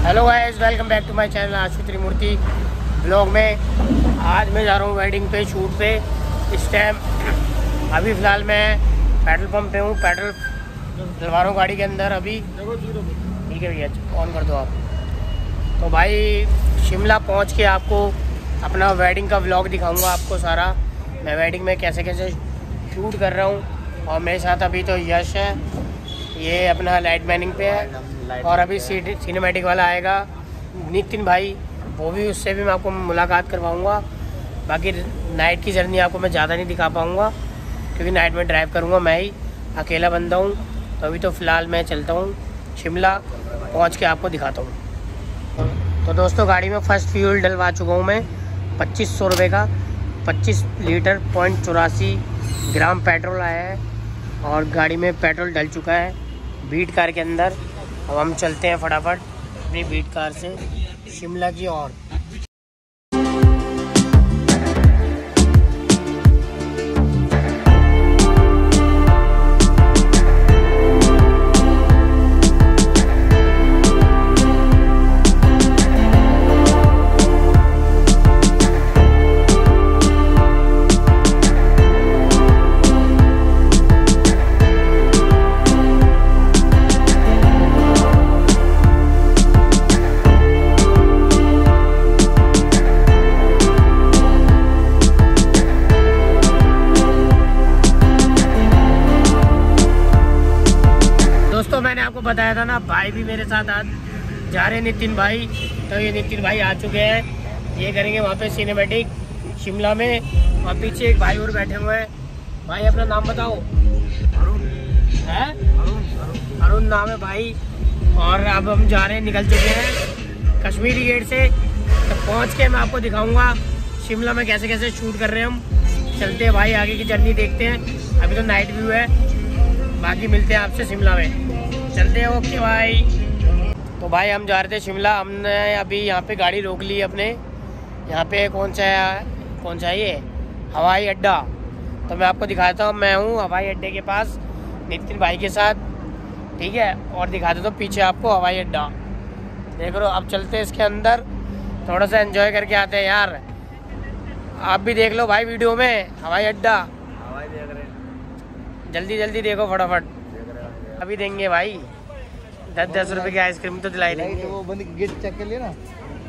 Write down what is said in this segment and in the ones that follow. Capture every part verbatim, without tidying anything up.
Hello guys, welcome back to my channel Ashu Trimurti blog में। आज मैं जा रहा हूँ वेडिंग पे, शूट पे। इस टाइम अभी फ़िलहाल मैं पेट्रोल पंप पे हूँ, पेट्रोल डलवा रहा हूँ गाड़ी के अंदर अभी। ठीक है भैया, ऑन कर दो आप। तो भाई शिमला पहुँच के आपको अपना वेडिंग का व्लॉग दिखाऊँगा आपको सारा। मैं वेडिंग में कैसे कैसे शूट कर रहा हूँ। और मेरे साथ अभी तो यश है, ये अपना लाइट मैनिंग पे है। और अभी सिनेमैटिक वाला आएगा नितिन भाई, वो भी, उससे भी मैं आपको मुलाकात करवाऊँगा। बाकी नाइट की जर्नी आपको मैं ज़्यादा नहीं दिखा पाऊँगा क्योंकि नाइट में ड्राइव करूँगा, मैं ही अकेला बंदा हूँ। तो अभी तो फ़िलहाल मैं चलता हूँ शिमला, पहुँच के आपको दिखाता हूँ। तो दोस्तों गाड़ी में फ़र्स्ट फ्यूल डलवा चुका हूँ मैं, पच्चीस सौ रुपये का। पच्चीस लीटर पॉइंट चौरासी ग्राम पेट्रोल आया है और गाड़ी में पेट्रोल डल चुका है बीट कार के अंदर। अब हम चलते हैं फटाफट अपनी बीट कार से शिमला की ओर। दोस्तों मैंने आपको बताया था ना, भाई भी मेरे साथ आज जा रहे हैं, नितिन भाई। तो ये नितिन भाई आ चुके हैं, ये करेंगे वहाँ पे सिनेमैटिक शिमला में। और पीछे एक भाई और बैठे हुए हैं। भाई अपना नाम बताओ। अरुण है, अरुण अरुण नाम है भाई। और अब हम जा रहे हैं, निकल चुके हैं कश्मीरी गेट से। तो पहुँच के मैं आपको दिखाऊँगा शिमला में कैसे कैसे शूट कर रहे हैं हम। चलते हैं भाई, आगे की जर्नी देखते हैं। अभी तो नाइट व्यू है, बाकी मिलते हैं आपसे शिमला में। चलते हैं, ओके भाई। तो भाई हम जा रहे थे शिमला, हमने अभी यहाँ पे गाड़ी रोक ली अपने। यहाँ पे कौन सा है, कौन सा है ये, हवाई अड्डा। तो मैं आपको दिखाता हूँ, मैं हूँ हवाई अड्डे के पास नितिन भाई के साथ, ठीक है। और दिखा देता हूँ पीछे आपको हवाई अड्डा, देख लो। अब चलते हैं इसके अंदर, थोड़ा सा एंजॉय करके आते हैं यार। आप भी देख लो भाई वीडियो में हवाई अड्डा, हवाई देख रहे हैं। जल्दी जल्दी देखो फटाफट, अभी देंगे भाई दस दस रुपए की आइसक्रीम तो दिलाई देंगे। वो बंद गेट चेक कर लिया ना।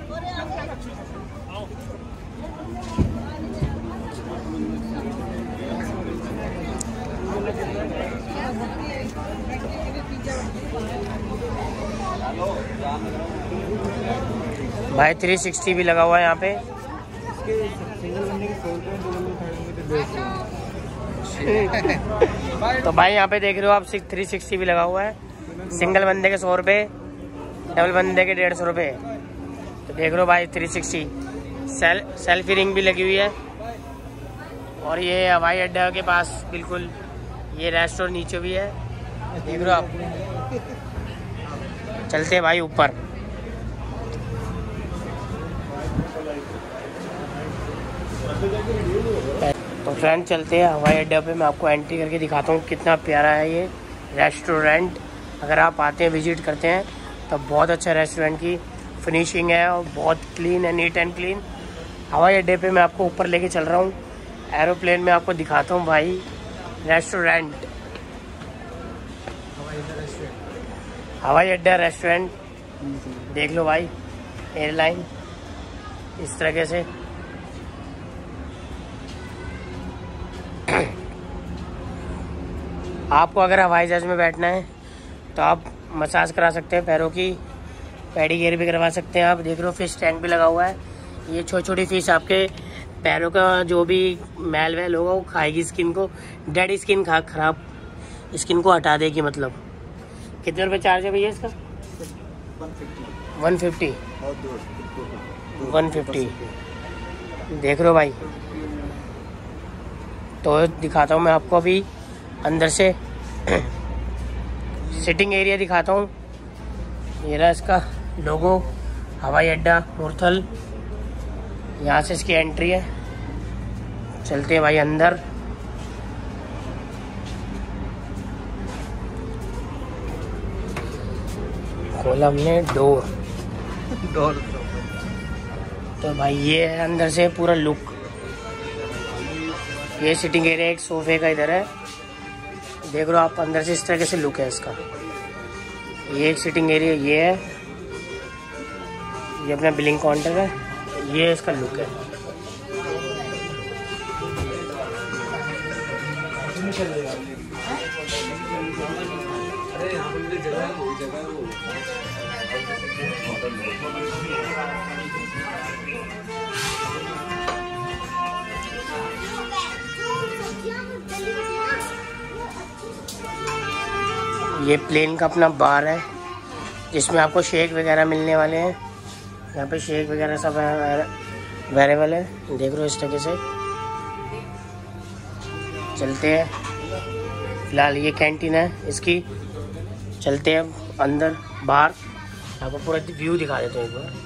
भाई थ्री सिक्सटी भी लगा हुआ है यहाँ पे। तो भाई यहाँ पे देख रहे हो आप, थ्री सिक्सटी भी लगा हुआ है। सिंगल बंदे के सौ रुपये, डबल बंदे के डेढ़ सौ रुपये। तो देख रहे हो भाई थ्री सिक्सटी। सेल सेल्फी रिंग भी लगी हुई है। और ये हवाई अड्डा के पास बिल्कुल ये रेस्टोरेंट नीचे भी है, देख रहे हो आप। चलते हैं भाई ऊपर। तो फ्रेंड चलते हैं हवाई अड्डे पे, मैं आपको एंट्री करके दिखाता हूँ कितना प्यारा है ये रेस्टोरेंट। अगर आप आते हैं, विजिट करते हैं, तो बहुत अच्छा रेस्टोरेंट की फिनिशिंग है और बहुत क्लीन है, नीट एंड क्लीन। हवाई अड्डे पे मैं आपको ऊपर लेके चल रहा हूँ, एरोप्लेन में आपको दिखाता हूँ भाई रेस्टोरेंट, हवाई अड्डा रेस्टोरेंट। देख लो भाई, एयरलाइन इस तरीके से। आपको अगर हवाई जहाज में बैठना है तो आप मसाज करा सकते हैं, पैरों की पेडीकेयर भी करवा सकते हैं आप। देख लो फिश टैंक भी लगा हुआ है। ये छोटी छोटी फिश आपके पैरों का जो भी मैल वैल होगा वो खाएगी स्किन को, डेड स्किन खा खराब स्किन को हटा देगी। मतलब कितने रुपए चार्ज है भैया इसका? वन फिफ्टी वन फिफ्टी देख लो भाई। तो दिखाता हूँ मैं आपको अभी अंदर से सिटिंग एरिया दिखाता हूँ। ये रहा इसका लोगो, हवाई अड्डा मुरथल। यहाँ से इसकी एंट्री है। चलते हैं भाई अंदर। खोला हमने डोर, तो भाई ये है अंदर से पूरा लुक। ये सिटिंग एरिया एक सोफे का इधर है, देख लो आप अंदर से इस तरह से लुक है इसका। ये एक सिटिंग एरिया ये है, ये अपना बिलिंग काउंटर है, ये इसका लुक है। ये प्लेन का अपना बार है जिसमें आपको शेक वगैरह मिलने वाले हैं। यहाँ पे शेक वगैरह सब अवेलेबल है, देख लो इस तरह से। चलते हैं, फिलहाल ये कैंटीन है इसकी, चलते हैं अंदर बाहर, आपको पूरा व्यू दिखा देते हैं एक बार।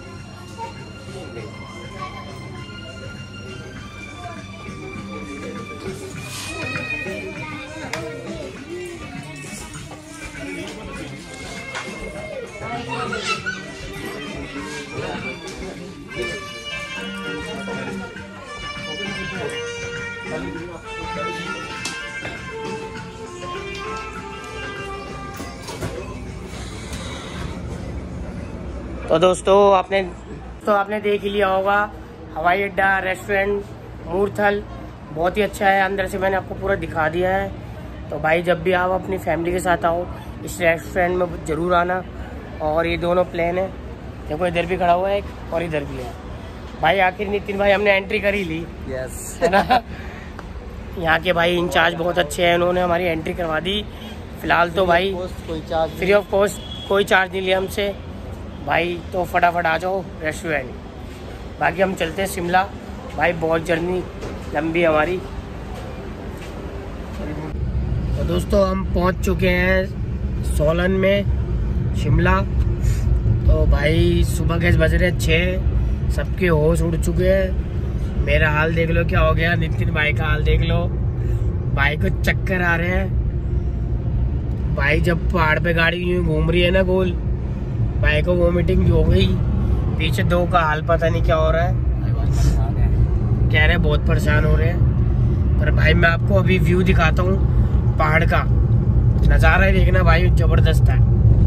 तो दोस्तों आपने तो आपने देख ही लिया होगा हवाई अड्डा, रेस्टोरेंट मूर्थल बहुत ही अच्छा है। अंदर से मैंने आपको पूरा दिखा दिया है। तो भाई जब भी आप अपनी फैमिली के साथ आओ इस रेस्टोरेंट में ज़रूर आना। और ये दोनों प्लेन है, देखो इधर भी खड़ा हुआ है एक और इधर भी है। भाई आखिर नितिन भाई हमने एंट्री कर ही ली, यस है ना। यहाँ के भाई इंचार्ज बहुत अच्छे हैं, उन्होंने हमारी एंट्री करवा दी। फिलहाल तो भाई कोई चार्ज फ्री ऑफ कॉस्ट कोई चार्ज नहीं लिया हमसे भाई। तो फटाफट आ जाओ रेस्टोरेंट। बाकी हम चलते हैं शिमला। भाई बहुत जर्नी लंबी हमारी। तो दोस्तों हम पहुंच चुके हैं सोलन में शिमला। तो भाई सुबह के बज रहे छः, सबके होश उड़ चुके हैं। मेरा हाल देख लो क्या हो गया, नितिन भाई का हाल देख लो, भाई को चक्कर आ रहे हैं। भाई जब पहाड़ पे गाड़ी यूं घूम रही है ना गोल, भाई को वोमिटिंग हो गई। पीछे दो का हाल पता नहीं क्या हो रहा है, कह रहे बहुत परेशान हो रहे हैं। पर भाई मैं आपको अभी व्यू दिखाता हूँ, पहाड़ का नज़ारा ही देखना भाई जबरदस्त है।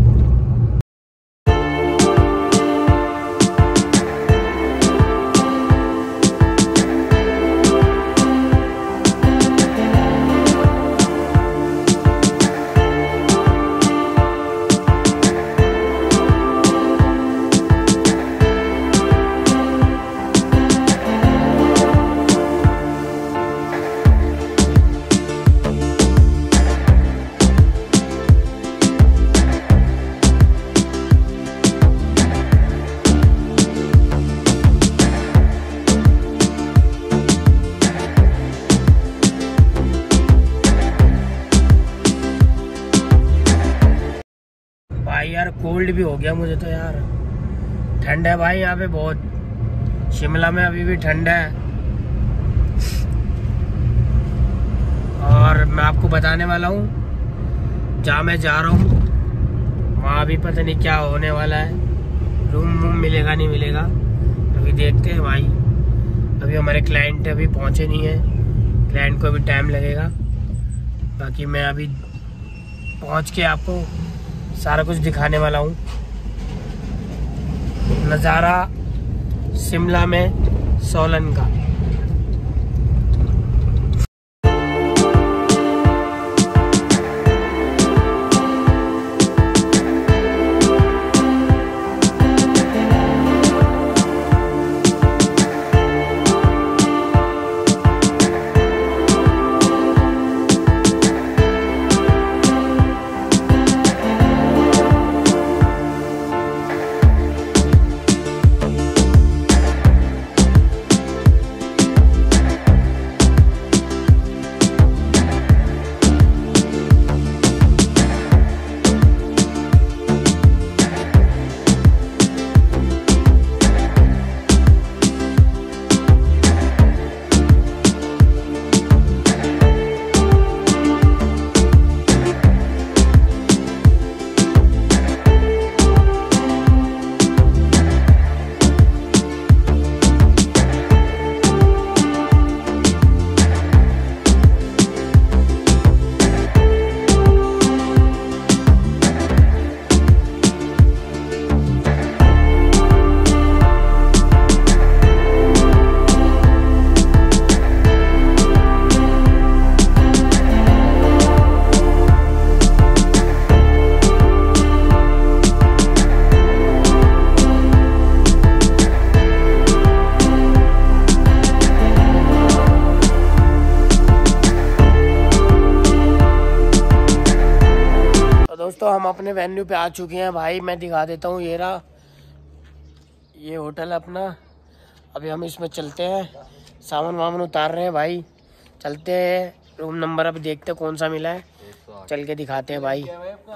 यार कोल्ड भी हो गया मुझे तो यार, ठंड है भाई यहाँ पे बहुत। शिमला में अभी भी ठंड है। और मैं आपको बताने वाला हूँ जहाँ मैं जा रहा हूँ वहाँ भी पता नहीं क्या होने वाला है, रूम वूम मिलेगा नहीं मिलेगा, अभी देखते हैं भाई। अभी हमारे क्लाइंट अभी पहुँचे नहीं है, क्लाइंट को अभी टाइम लगेगा। बाकी मैं अभी पहुँच के आपको सारा कुछ दिखाने वाला हूँ। नज़ारा शिमला में सोलन का। हम अपने वेन्यू पे आ चुके हैं भाई। मैं दिखा देता हूँ, ये रहा ये होटल अपना। अभी हम इसमें चलते हैं, सामान वामान उतार रहे हैं भाई। चलते हैं रूम नंबर अभी देखते हैं कौन सा मिला है, चल के दिखाते हैं भाई।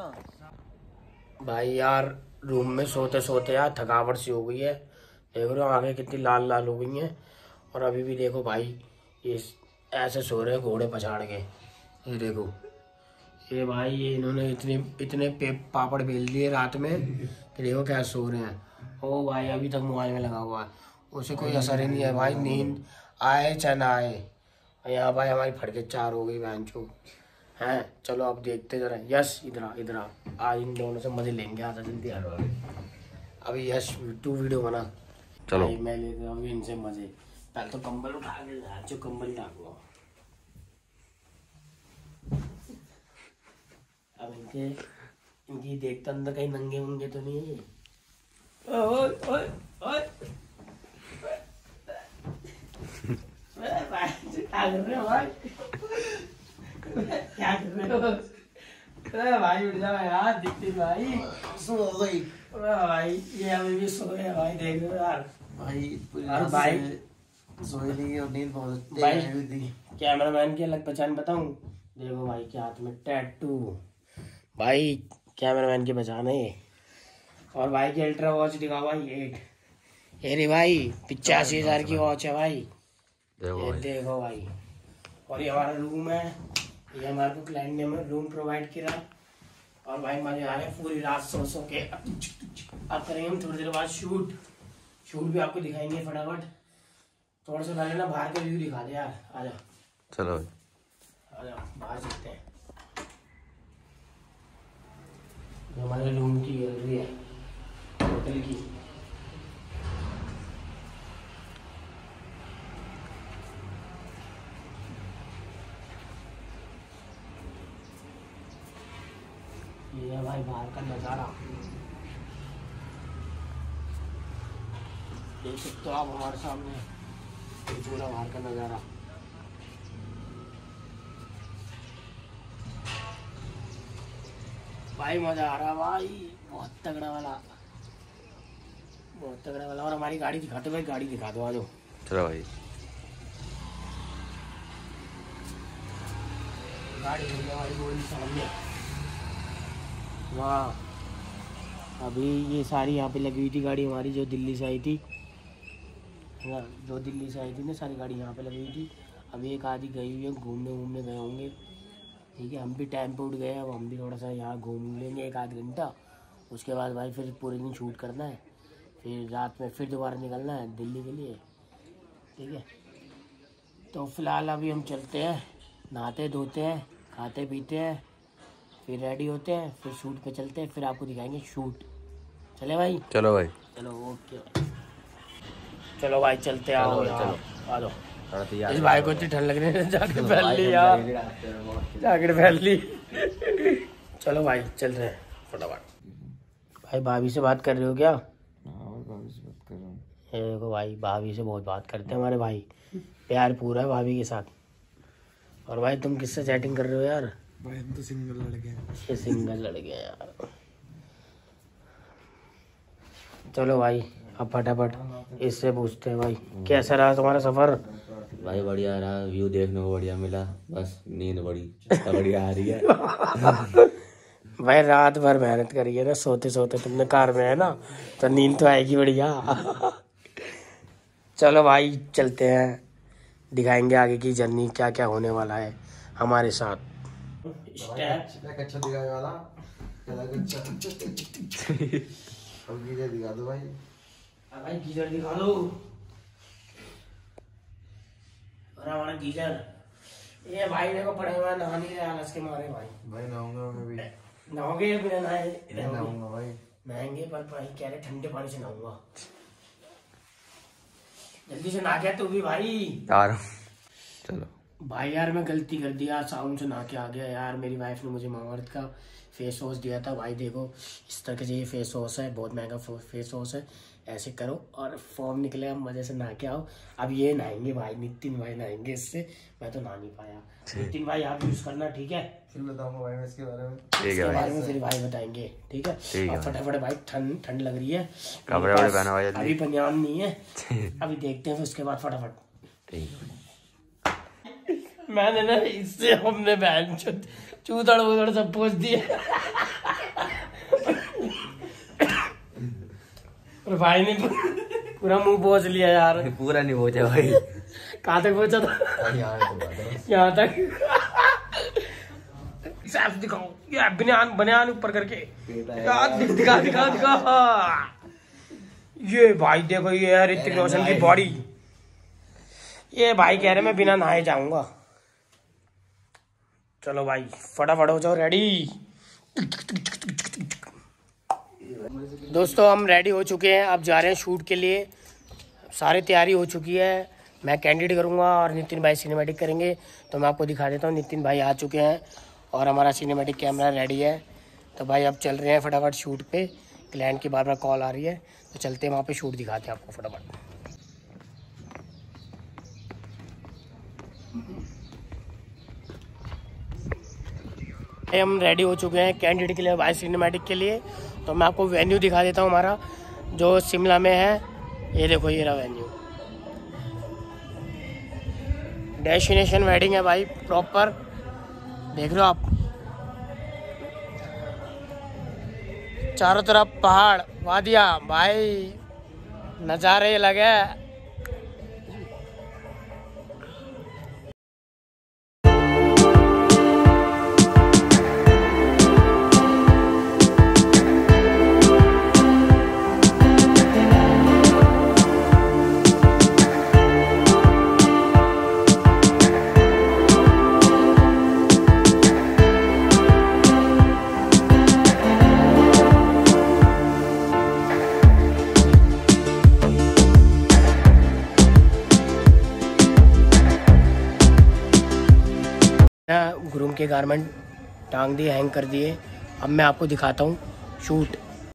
भाई यार रूम में सोते सोते यार थकावट सी हो गई है। देख रहे हो आगे कितनी लाल लाल हो गई हैं। और अभी भी देखो भाई ये ऐसे सो रहे हैं घोड़े पछाड़ के। ये देखो ये भाई ये इन्होंने इतने इतने पे पापड़ बेल दिए रात में कि देखो क्या सो रहे हैं। ओ भाई अभी तक मोबाइल में लगा हुआ है, उसे कोई असर ही नहीं है भाई, नींद आए चाहे ना आए। यहाँ भाई हमारी फटके चार हो गई बहन चो हैं। चलो अब देखते जरा। यस इधर आ इधर आ, आज इन दोनों से मजे लेंगे। आजा जल्दी आ अभी यस टू वीडियो बना। चलो मैं लेते हूँ अभी इनसे मजे। पहले तो कंबल उठा के जो कंबल डालूंगा। अब इनके इनकी देखता अंदर कहीं नंगे वंगे तो नहीं है। ओए ओए ओए क्या कर रहे हो भाई? क्या कर रहे हो? अरे भाई उठ जाओ यार, दिखती भाई सो गई। भाई ये अभी भी सो गए भाई, देख रहे हो यार भाई। और भाई सोए नहीं और नींद बहुत भाई। कैमरामैन की अलग पहचान बताऊं, देखो भाई के हाथ में टैटू। भाई कैमरामैन की पहचान है ये। और भाई की अल्ट्रा वॉच दिखाओ भाई, एट ये रे भाई पिचासी हजार की वॉच है भाई। देखो ये भाई। देखो भाई। और ये हमारा रूम है, ये हमारे को क्लाइंट ने रूम प्रोवाइड किया। और भाई मजे आ रहे हैं पूरी रात सो सो के। अब करेंगे हम थोड़ी देर बाद शूट। शूट भी आपको दिखाएंगे फटाफट। थोड़ा सा पहले ना बाहर का व्यू दिखा दे यार, आजा। चलो आजा बाहर चलते हैं। हमारे रूम की गैलरी है होटल की। ये है भाई बाहर का नज़ारा, देख सकते हो आप हमारे सामने ये पूरा बाहर का नज़ारा। भाई मजा आ रहा भाई, बहुत तगड़ा वाला, बहुत तगड़ा वाला। और हमारी गाड़ी दिखाते भाई, गाड़ी दिखा दो आ जाओ। चलो भाई गाड़ी हमारी बोली सामने। वाह अभी ये सारी यहाँ पे लगी हुई थी गाड़ी हमारी, जो दिल्ली से आई थी ना, जो दिल्ली से आई थी ना सारी गाड़ी यहाँ पे लगी हुई थी। अभी एक आधी गई हुई है, घूमने घूमने गए होंगे। ठीक है हम भी टाइम पे उठ गए, अब हम भी थोड़ा सा यहाँ घूम लेंगे एक आध घंटा। उसके बाद भाई फिर पूरे दिन शूट करना है, फिर रात में फिर दोबारा निकलना है दिल्ली के लिए। ठीक है तो फिलहाल अभी हम चलते हैं, नहाते धोते हैं, खाते पीते हैं, फिर रेडी होते हैं, फिर शूट पे चलते हैं, फिर आपको दिखाएंगे शूट। चले भाई? चलो भाई चलो ओके चलो भाई चलते आओ चलो आ जाओ। इस भाई को इतनी ठंड लग रही है, जैकेट पहन ली यार, जैकेट पहन ली। चलो भाई चल रहे हैं फटाफट। भाई भाभी से बात कर रहे हो क्या? भाभी से बात कर रहा हूँ। ये देखो भाई भाभी से बहुत बात करते हैं हमारे भाई, प्यार पूरा है भाभी के साथ। और भाई तुम किससे चैटिंग कर रहे हो यार? भाई हम तो सिंगल लड़के हैं। ये सिंगल लड़के हैं यार। चलो भाई अब फटाफट इससे पूछते हैं भाई कैसा रहा तुम्हारा सफर? भाई बढ़िया रहा, व्यू देखने को बढ़िया मिला, बस नींद बड़ी बढ़िया आ रही है। भाई रात भर मेहनत करी है ना, सोते सोते तुमने कार में है ना, तो नींद तो आएगी बढ़िया। चलो भाई चलते हैं, दिखाएंगे आगे की जर्नी क्या क्या होने वाला है हमारे साथ। अच्छा दिखाने वाला अब गीजर दिखा दो भाई। भाई गीजर दिखा दो, और हमारा गीजर ये भाई देखो पड़े हुआ नहा नहीं रहे आलस के मारे। भाई भाई नहाऊंगा मैं भी। नहाओगे बिना नहाए? नहाऊंगा भाई। नहाएंगे पर भाई कह रहे ठंडे पानी से नहाऊंगा। जल्दी से नहा क्या तू भी भाई। आ रहा हूँ चलो। भाई यार मैं गलती कर दिया, साउंड से नहा के आ गया यार। मेरी वाइफ ने मुझे मामाअर्थ का फेस वॉश दिया था। भाई देखो इस तरह से ये फेस वॉश है, बहुत महंगा फेस वॉश है। ऐसे करो और फॉर्म निकले, हम मजे से नहा के आओ। अब ये नहाएंगे भाई, नितिन भाई नहाएंगे इससे, मैं तो नहा नहीं पाया। नितिन भाई आप यूज करना, ठीक है? फिर बताऊंगा भाई मैं इसके बारे में। इसके बारे में फिर भाई बताएंगे, ठीक है? और फटाफट भाई, ठंड ठंड लग रही है, कपड़े वपड़े पहना भाई जल्दी। अभी बनियान नहीं है, अभी देखते हैं फिर उसके बाद फटाफट। ठीक है। मैंने ना इससे हमने बहन चूतड़ वूतड़ सब पोछ दिए। और भाई ने पूरा मुंह पोछ लिया यार। पूरा नहीं पहुंचा भाई। कहाँ तक पहुंचा था? यहाँ तक। साफ दिखाओ, ये बनियान बनियान ऊपर करके दिखा दिखा दिखा दिखा। ये भाई देखो, ये है ऋतिक रोशन की बॉडी। ये भाई कह रहे मैं बिना नहाए जाऊंगा। चलो भाई फटाफट हो जाओ रेडी। दोस्तों हम रेडी हो चुके हैं, अब जा रहे हैं शूट के लिए। सारी तैयारी हो चुकी है। मैं कैंडिड करूंगा और नितिन भाई सिनेमैटिक करेंगे। तो मैं आपको दिखा देता हूँ, नितिन भाई आ चुके हैं और हमारा सिनेमैटिक कैमरा रेडी है। तो भाई अब चल रहे हैं फटाफट शूट पे। क्लाइंट की बार बार कॉल आ रही है, तो चलते हैं वहाँ पे शूट दिखाते हैं आपको फटाफट। हम रेडी हो चुके हैं कैंडिड के लिए, भाई सिनेमैटिक के लिए। तो मैं आपको वेन्यू दिखा देता हूँ हमारा, जो शिमला में है। ये देखो ये रहा वेन्यू। डेस्टिनेशन वेडिंग है भाई, प्रॉपर देख रहे हो आप। चारों तरफ पहाड़ वादियाँ भाई, नज़ारे लगे। ग्रूम के गारमेंट टांग दिए, हैंग कर दिए। अब मैं आपको दिखाता हूँ शूट।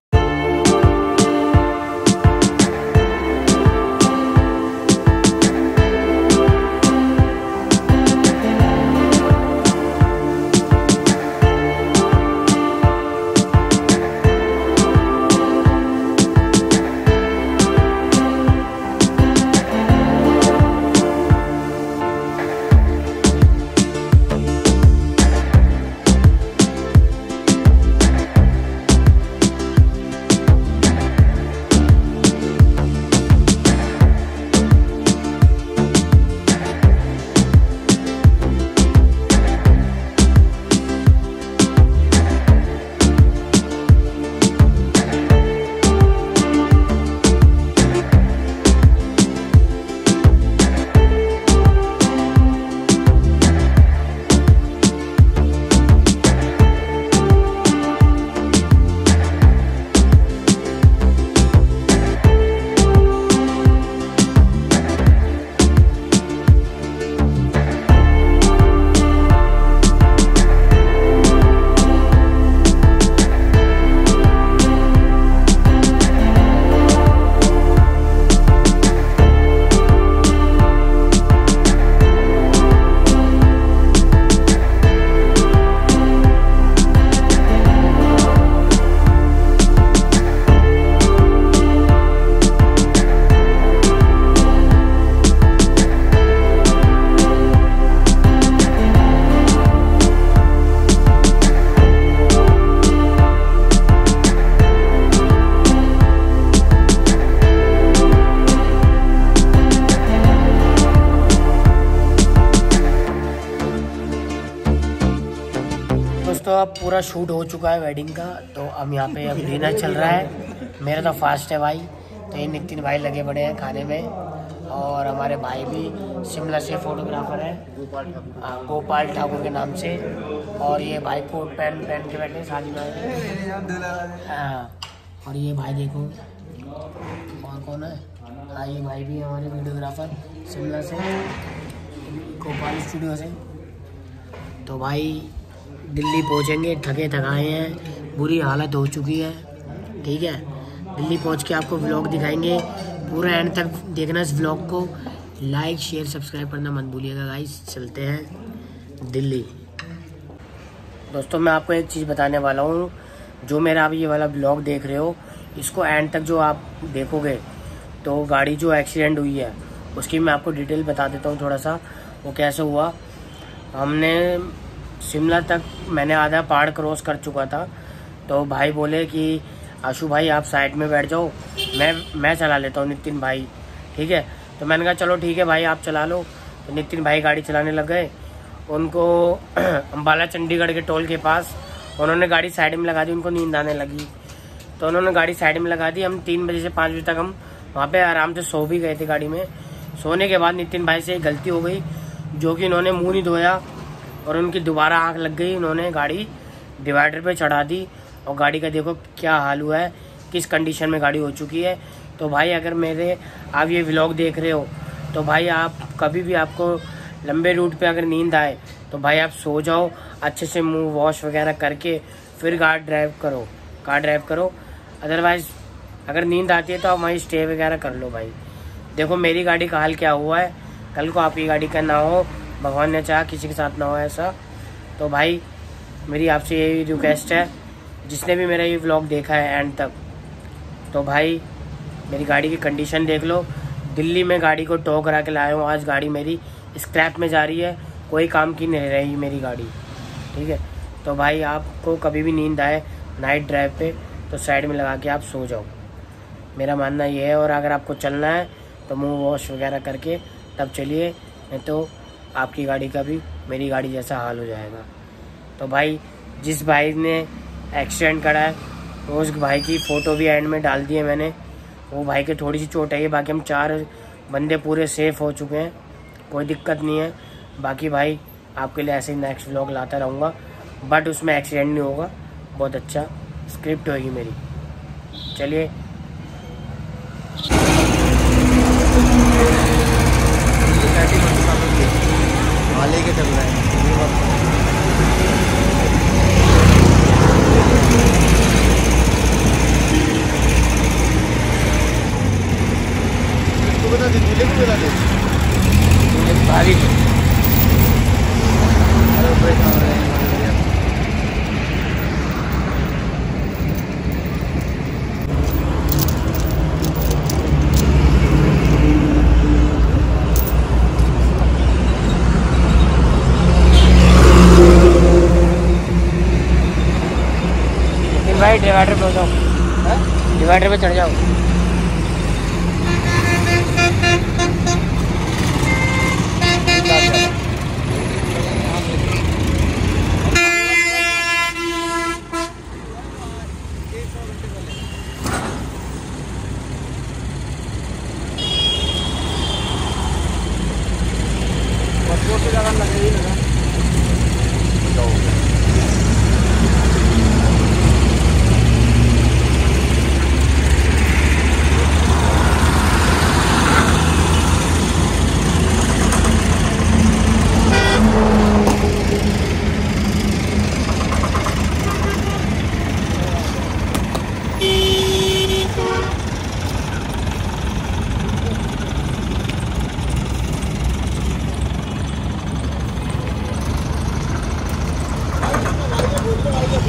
दोस्तों अब पूरा शूट हो चुका है वेडिंग का। तो अब यहाँ पे अब डिनर चल रहा है। मेरा तो फास्ट है भाई, तो ये नितिन भाई लगे बड़े हैं खाने में। और हमारे भाई भी शिमला से फोटोग्राफर है, गोपाल ठाकुर के नाम से। और ये भाई कोट पहन पहन के बैठे शादी में। हाँ, और ये भाई देखो और कौन है। हाँ, ये भाई भी हमारे वीडियोग्राफर शिमला से, कोपाल स्टूडियो से। तो भाई दिल्ली पहुंचेंगे, थके थकाए हैं, बुरी हालत हो चुकी है। ठीक है, दिल्ली पहुंच के आपको व्लॉग दिखाएंगे, पूरा एंड तक देखना इस व्लॉग को। लाइक शेयर सब्सक्राइब करना मत भूलिएगा गाइस। चलते हैं दिल्ली। दोस्तों मैं आपको एक चीज़ बताने वाला हूँ, जो मेरा अभी ये वाला व्लॉग देख रहे हो, इसको एंड तक जो आप देखोगे तो गाड़ी जो एक्सीडेंट हुई है उसकी मैं आपको डिटेल बता देता हूँ थोड़ा सा, वो कैसे हुआ। हमने शिमला तक, मैंने आधा पहाड़ क्रॉस कर चुका था, तो भाई बोले कि आशु भाई आप साइड में बैठ जाओ, मैं मैं चला लेता हूँ नितिन भाई। ठीक है, तो मैंने कहा चलो ठीक है भाई आप चला लो। तो नितिन भाई गाड़ी चलाने लग गए। उनको अम्बाला चंडीगढ़ के टोल के पास उन्होंने गाड़ी साइड में लगा दी, उनको नींद आने लगी तो उन्होंने गाड़ी साइड में लगा दी। हम तीन बजे से पाँच बजे तक हम वहाँ पे आराम से सो भी गए थे गाड़ी में। सोने के बाद नितिन भाई से एक गलती हो गई, जो कि इन्होंने मुंह नहीं धोया और उनकी दोबारा आँख लग गई। उन्होंने गाड़ी डिवाइडर पे चढ़ा दी और गाड़ी का देखो क्या हाल हुआ है, किस कंडीशन में गाड़ी हो चुकी है। तो भाई अगर मेरे आप ये व्लॉग देख रहे हो तो भाई आप कभी भी आपको लंबे रूट पे अगर नींद आए तो भाई आप सो जाओ, अच्छे से मुंह वॉश वगैरह करके फिर कार ड्राइव करो कार ड्राइव करो अदरवाइज अगर नींद आती है तो आप वहीं स्टे वगैरह कर लो। भाई देखो मेरी गाड़ी का हाल क्या हुआ है, कल को आपकी गाड़ी का ना हो, भगवान ने चाहा किसी के साथ ना हो ऐसा। तो भाई मेरी आपसे यही रिक्वेस्ट है, जिसने भी मेरा ये व्लॉग देखा है एंड तक, तो भाई मेरी गाड़ी की कंडीशन देख लो। दिल्ली में गाड़ी को टो करा के लाया हूँ, आज गाड़ी मेरी स्क्रैप में जा रही है, कोई काम की नहीं रही मेरी गाड़ी। ठीक है, तो भाई आपको कभी भी नींद आए नाइट ड्राइव पे तो साइड में लगा के आप सो जाओ, मेरा मानना ये है। और अगर आपको चलना है तो मुंह वॉश वगैरह करके तब चलिए, नहीं तो आपकी गाड़ी का भी मेरी गाड़ी जैसा हाल हो जाएगा। तो भाई जिस भाई ने एक्सीडेंट करा है उस भाई की फ़ोटो भी एंड में डाल दी है मैंने। वो भाई के थोड़ी सी चोट है, बाकी हम चार बंदे पूरे सेफ हो चुके हैं, कोई दिक्कत नहीं है। बाकी भाई आपके लिए ऐसे ही नेक्स्ट व्लॉग लाता रहूँगा, बट उसमें एक्सीडेंट नहीं होगा, बहुत अच्छा स्क्रिप्ट होगी मेरी। चलिए वाले के चल रहा है। बता दे दूल्हे को बता दे भाभी को। अरे भाई कहाँ रहे हैं भाई डिवाइडर पे जाओ, डिवाइडर पे चढ़ जाओ।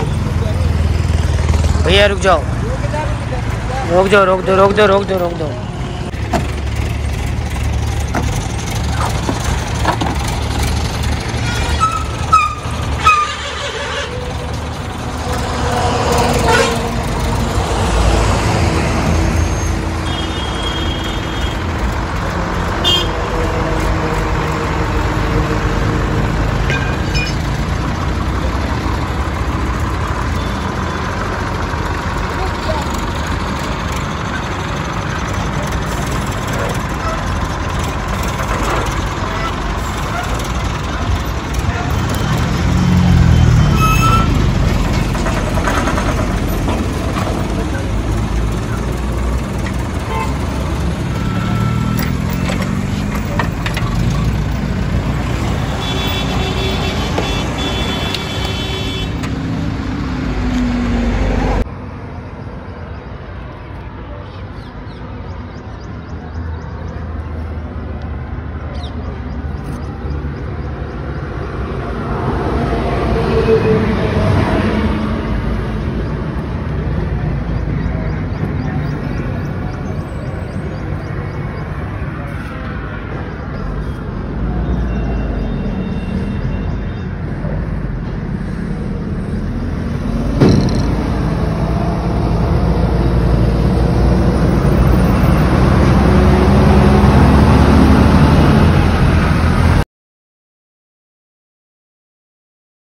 भैया रुक जाओ, रोक जाओ, रोक दो रोक दो रोक दो रोक दो